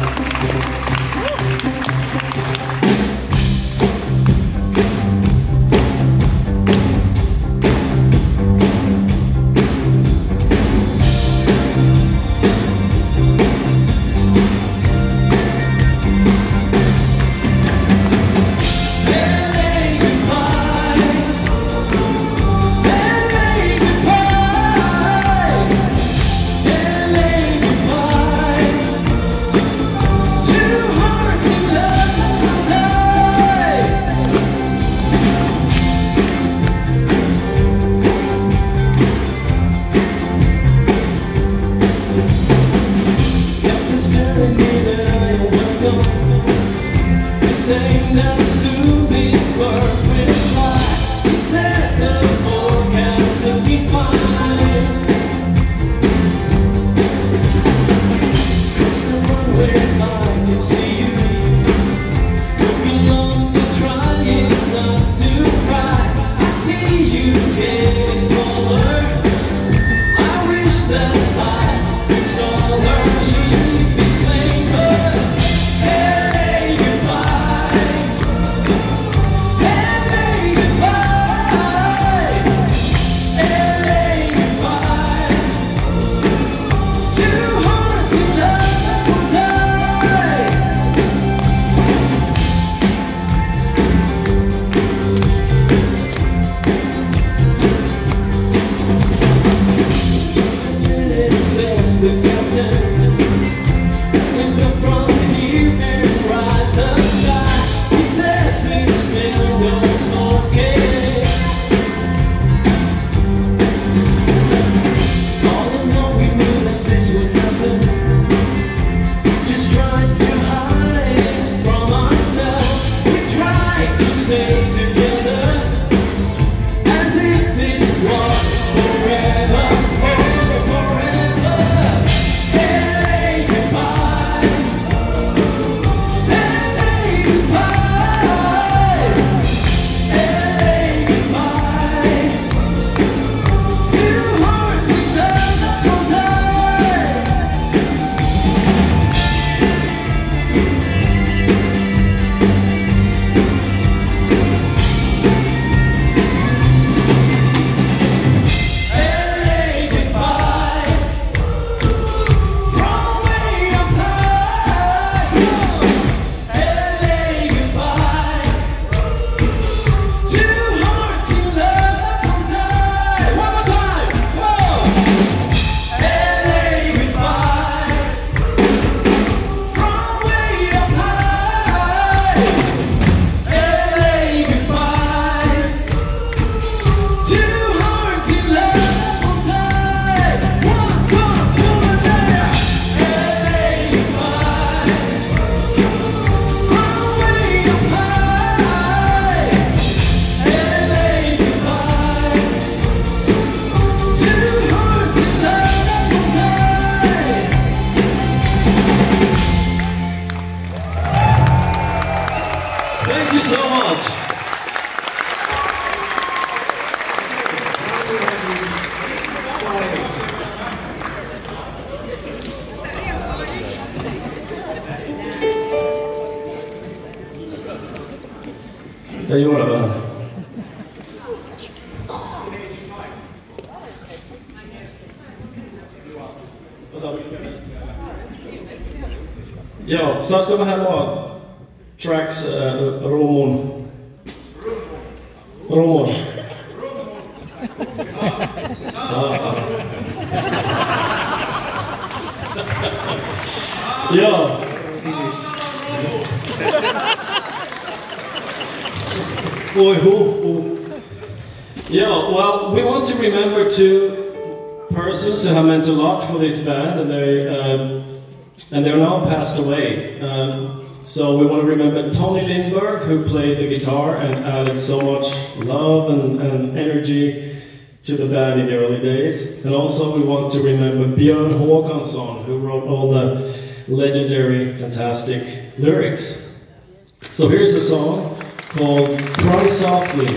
Jag gör det bara. Ja, så ska vi här vara tracks Romon. Ja. Yeah, well, we want to remember two persons who have meant a lot for this band, and they're now passed away. So we want to remember Tony Lindberg, who played the guitar and added so much love and energy to the band in the early days. And also we want to remember Björn Håkansson, who wrote all the legendary, fantastic lyrics. So here's a song called Cry Softly.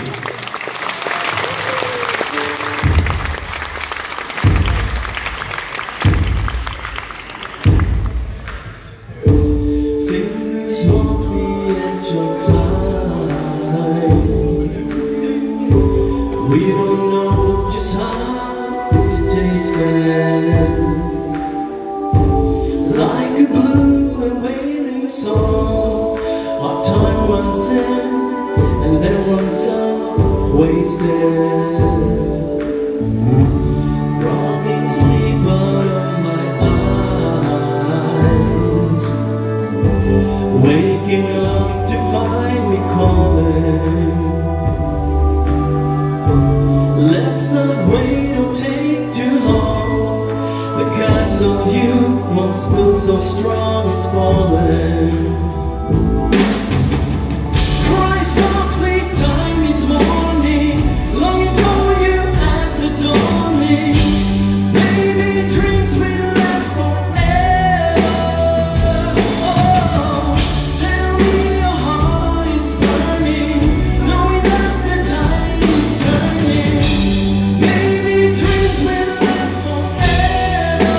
a blue and wailing song. Our time runs in and then runs out, wasted. Robbing sleep out of my eyes, waking up to find me calling. Let's not wait or take too long. The castle you once built so strong is falling. Cry softly, time is mourning, longing for you at the dawning. Maybe dreams will last forever. Oh, tell me your heart is burning, knowing that the tide is turning. Maybe dreams will last forever.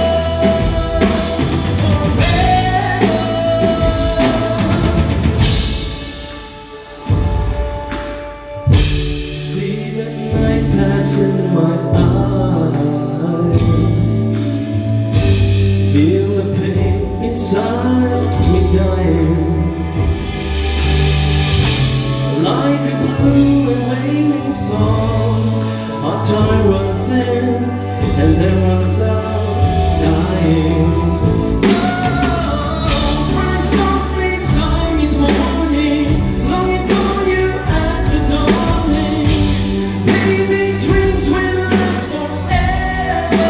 See the night pass in my eyes, feel the pain inside me dying. Like a blue and wailing song, our time runs in and then runs out, dying. Cry softly, time is mourning, longing for you at the dawning. Maybe dreams will last forever.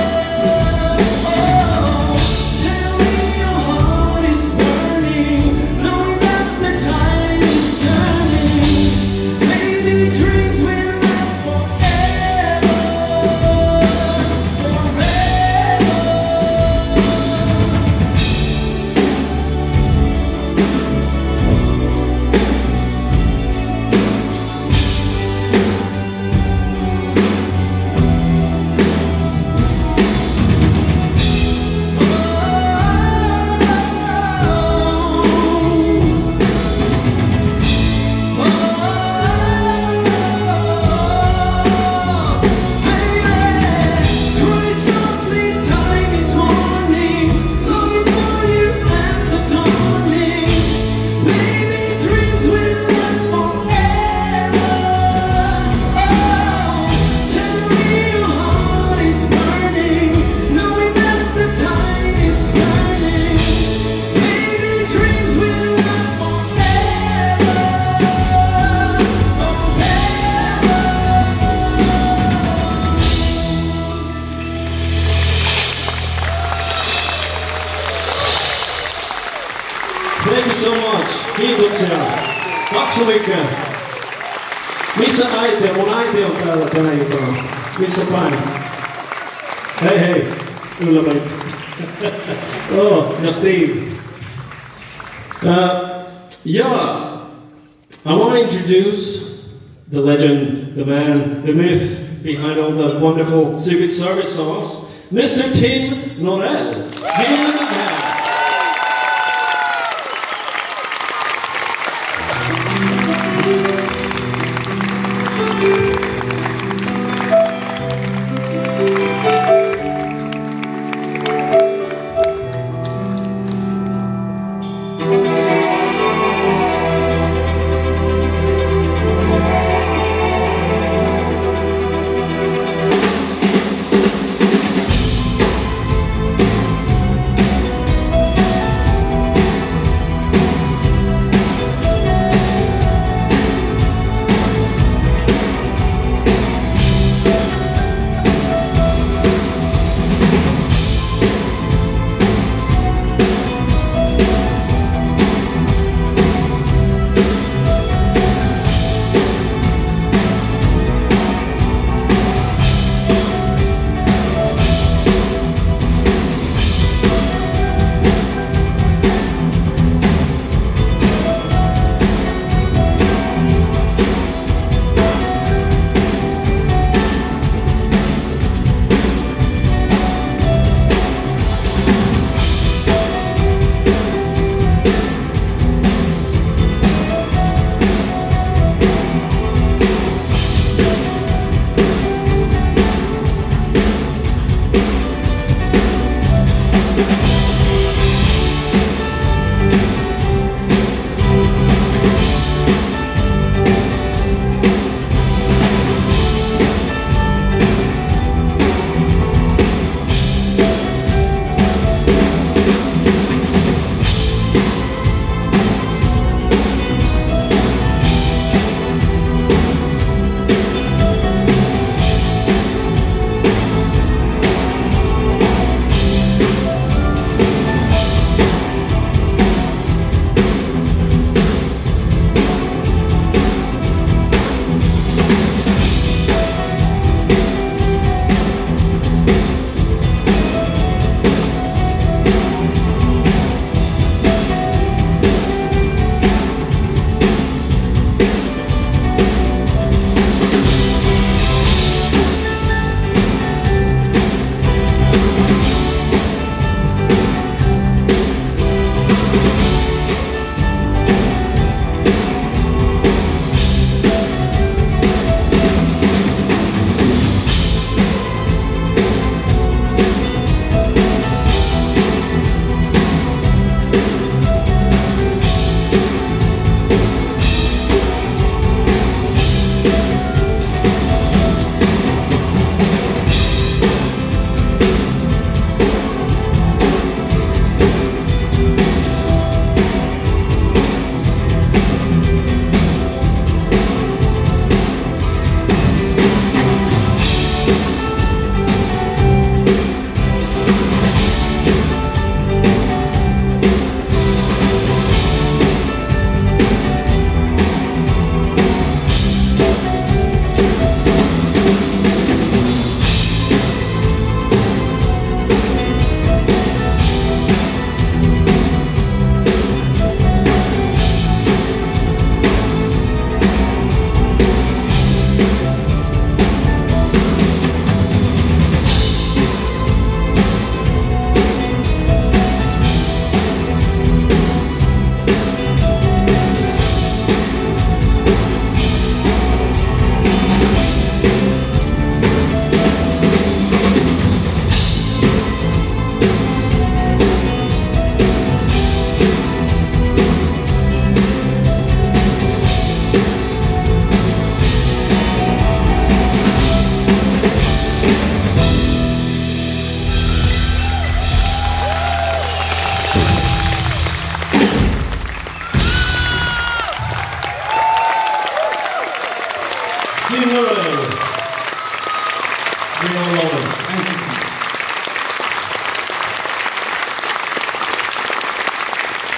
Oh, tell me your heart is burning, knowing that the tide is turning. Maybe dreams will last forever. Thank you so much. Kiitoksia. 2 weekää. Missä äiti on? Mun äiti on täällä tänä iltana. Missä päin? Hei hei. Ylläpäin. Oh, ja Steve. Yeah. I want to introduce the legend, the man, the myth behind all the wonderful Secret Service songs, Mr. Tim Norell.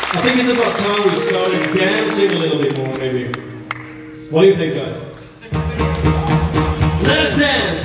I think it's about time we started dancing a little bit more, maybe. What do you think, guys? Let us dance!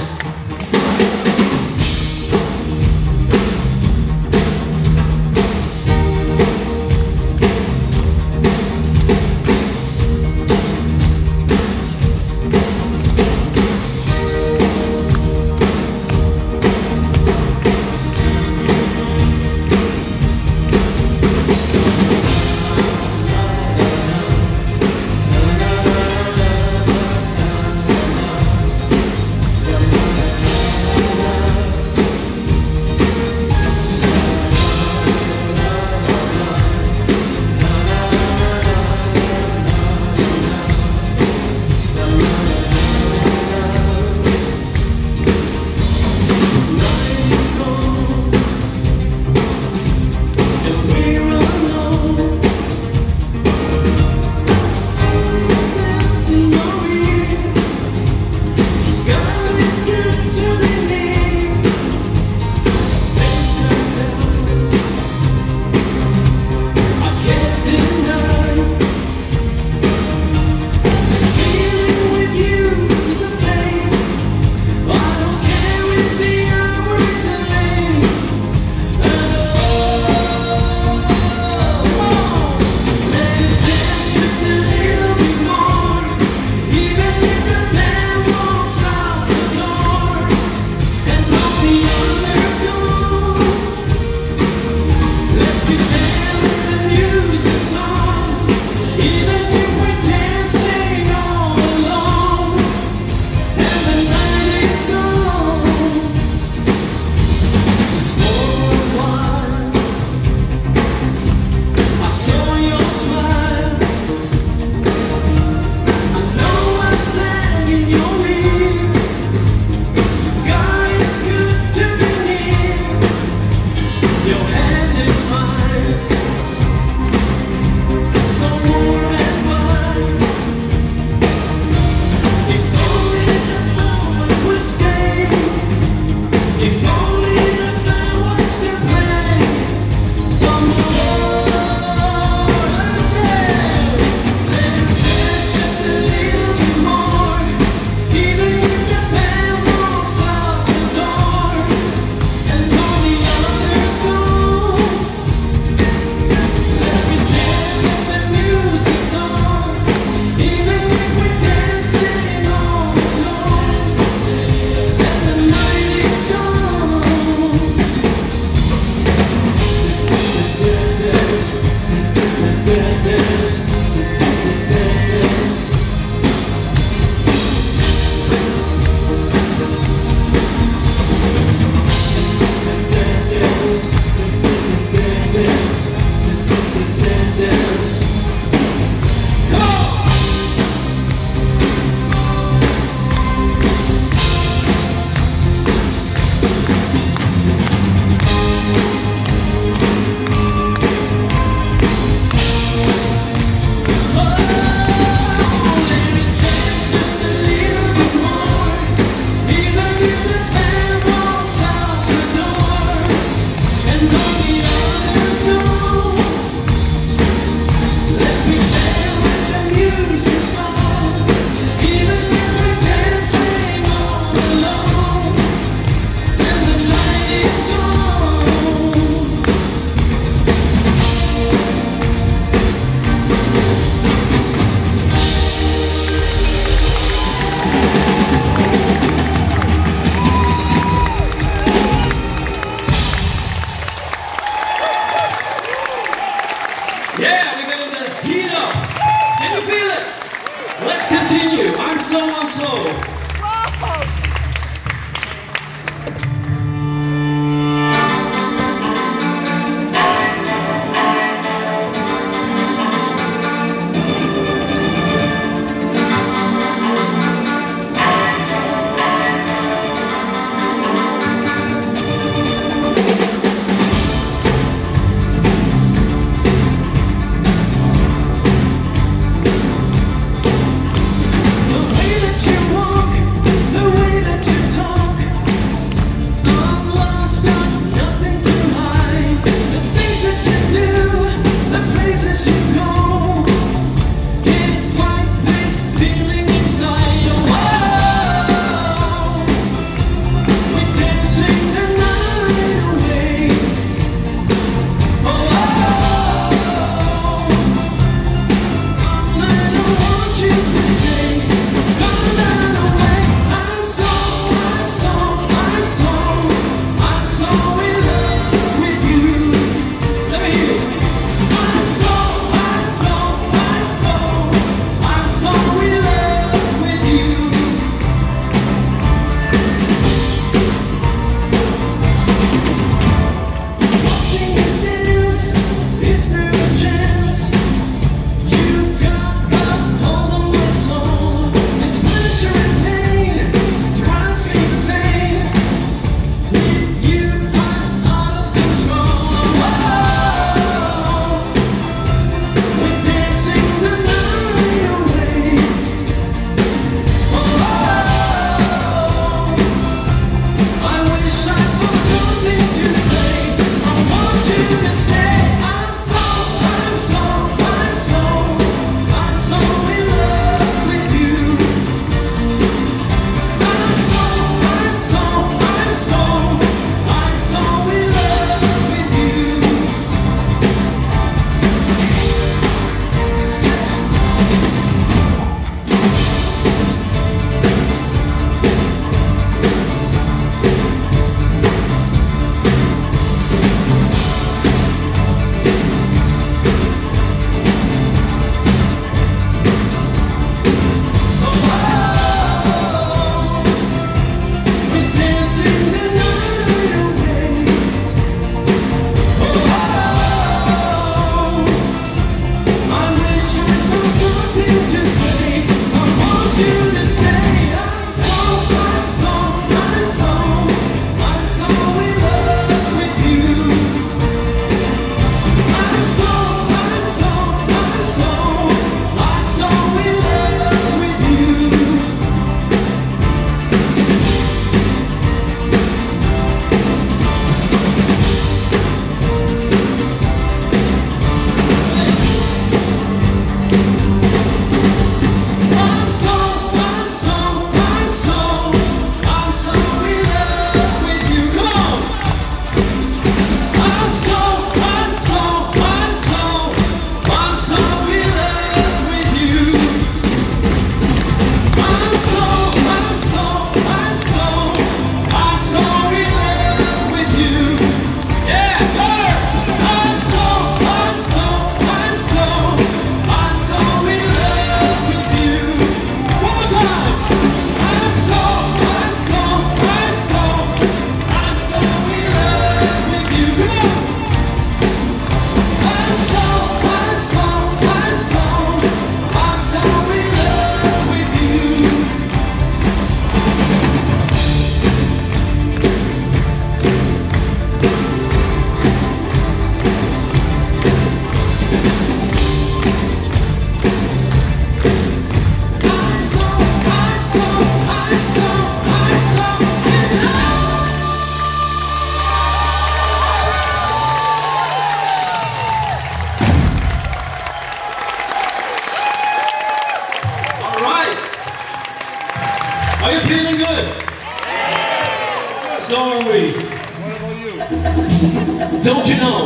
Don't you know?